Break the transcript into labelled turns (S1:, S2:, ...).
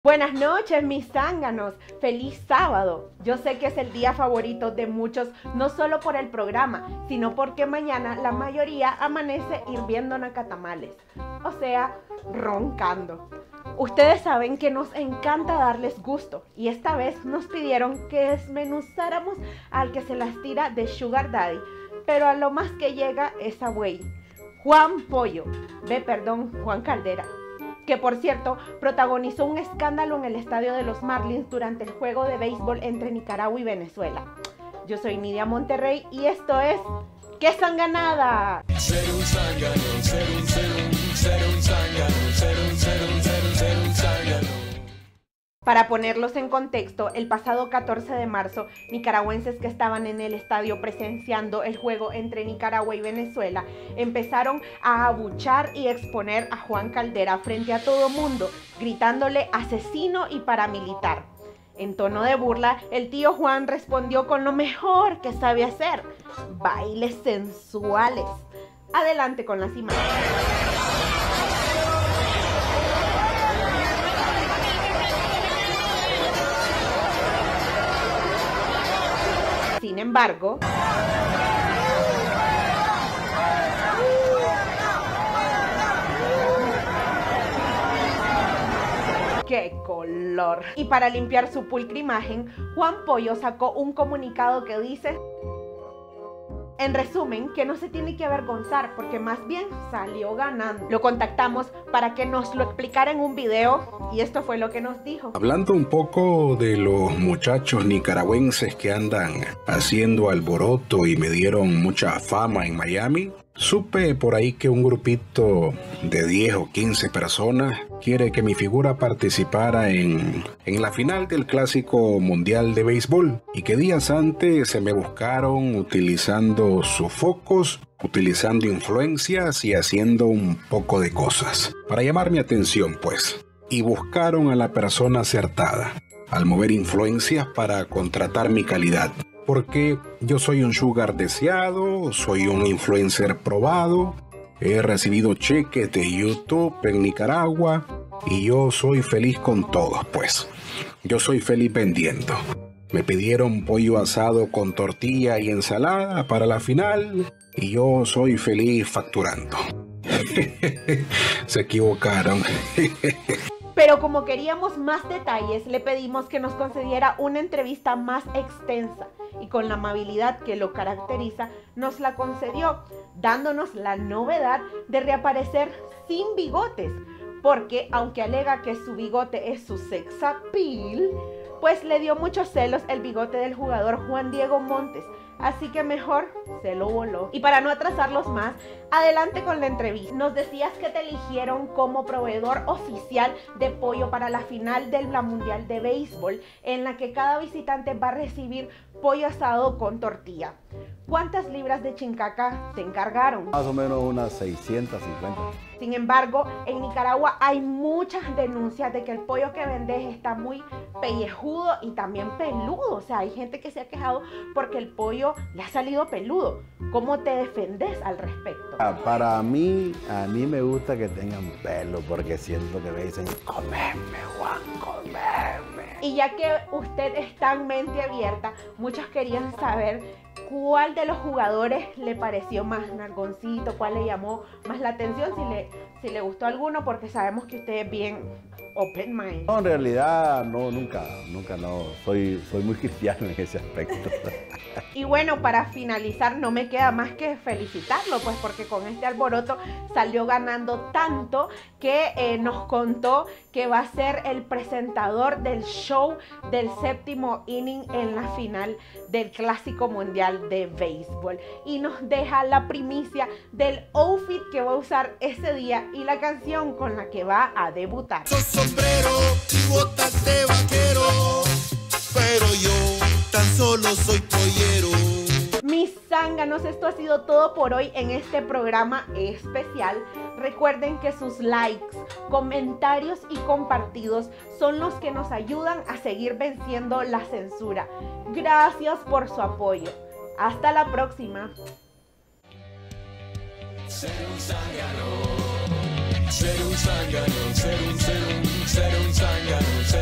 S1: Buenas noches, mis zánganos. ¡Feliz sábado! Yo sé que es el día favorito de muchos, no solo por el programa, sino porque mañana la mayoría amanece hirviendo nacatamales, o sea, roncando. Ustedes saben que nos encanta darles gusto y esta vez nos pidieron que desmenuzáramos al que se las tira de Sugar Daddy, pero a lo más que llega es a güey, Juan Caldera, que por cierto protagonizó un escándalo en el estadio de los Marlins durante el juego de béisbol entre Nicaragua y Venezuela. Yo soy Nidia Monterrey y esto es ¡Qué Sanganada!
S2: Ser un zángano, ser un zángano, ser un zángano.
S1: Para ponerlos en contexto, el pasado 14 de marzo, nicaragüenses que estaban en el estadio presenciando el juego entre Nicaragua y Venezuela empezaron a abuchar y exponer a Juan Caldera frente a todo mundo, gritándole asesino y paramilitar. En tono de burla, el tío Juan respondió con lo mejor que sabe hacer: bailes sensuales. Adelante con las imágenes. Sin embargo, ¡qué color! Y para limpiar su pulcra imagen, Juan Pollo sacó un comunicado que dice: en resumen, que no se tiene que avergonzar porque más bien salió ganando. Lo contactamos para que nos lo explicara en un video y esto fue lo que nos dijo.
S3: Hablando un poco de los muchachos nicaragüenses que andan haciendo alboroto y me dieron mucha fama en Miami, supe por ahí que un grupito de 10 o 15 personas quiere que mi figura participara en la final del Clásico Mundial de Béisbol y que días antes se me buscaron utilizando sofocos, utilizando influencias y haciendo un poco de cosas para llamar mi atención, pues. Y buscaron a la persona acertada al mover influencias para contratar mi calidad. Porque yo soy un sugar deseado, soy un influencer probado, he recibido cheques de YouTube en Nicaragua y yo soy feliz con todos, pues. Yo soy feliz vendiendo. Me pidieron pollo asado con tortilla y ensalada para la final y yo soy feliz facturando. Se equivocaron.
S1: Pero como queríamos más detalles, le pedimos que nos concediera una entrevista más extensa y con la amabilidad que lo caracteriza, nos la concedió, dándonos la novedad de reaparecer sin bigotes, porque aunque alega que su bigote es su sex appeal, pues le dio muchos celos el bigote del jugador Juan Diego Montes, así que mejor se lo voló. Y para no atrasarlos más, adelante con la entrevista. Nos decías que te eligieron como proveedor oficial de pollo para la final de la Mundial de Béisbol, en la que cada visitante va a recibir pollo asado con tortilla. ¿Cuántas libras de chincaca te encargaron?
S4: Más o menos unas 650.
S1: Sin embargo, en Nicaragua hay muchas denuncias de que el pollo que vendes está muy pellejudo y también peludo. O sea, hay gente que se ha quejado porque el pollo le ha salido peludo. ¿Cómo te defendes al respecto?
S4: Para mí, a mí me gusta que tengan pelo porque siento que me dicen, comeme, Juan, comeme.
S1: Y ya que usted está en mente abierta, muchos querían saber cuál de los jugadores le pareció más nargoncito, cuál le llamó más la atención, si le gustó alguno, porque sabemos que usted es bien open mind.
S4: No, en realidad, no, nunca no. Soy muy cristiano en ese aspecto.
S1: Y bueno, para finalizar, no me queda más que felicitarlo, pues porque con este alboroto salió ganando tanto que nos contó que va a ser el presentador del show del séptimo inning en la final del Clásico Mundial de Béisbol. Y nos deja la primicia del outfit que va a usar ese día y la canción con la que va a debutar.
S2: Sombrero y botas de vaquero, pero yo tan solo soy pollero.
S1: Mis zánganos, esto ha sido todo por hoy en este programa especial. Recuerden que sus likes, comentarios y compartidos son los que nos ayudan a seguir venciendo la censura. Gracias por su apoyo. Hasta la próxima.
S2: Ser un zángano. Ser un zángano, ser un zángano,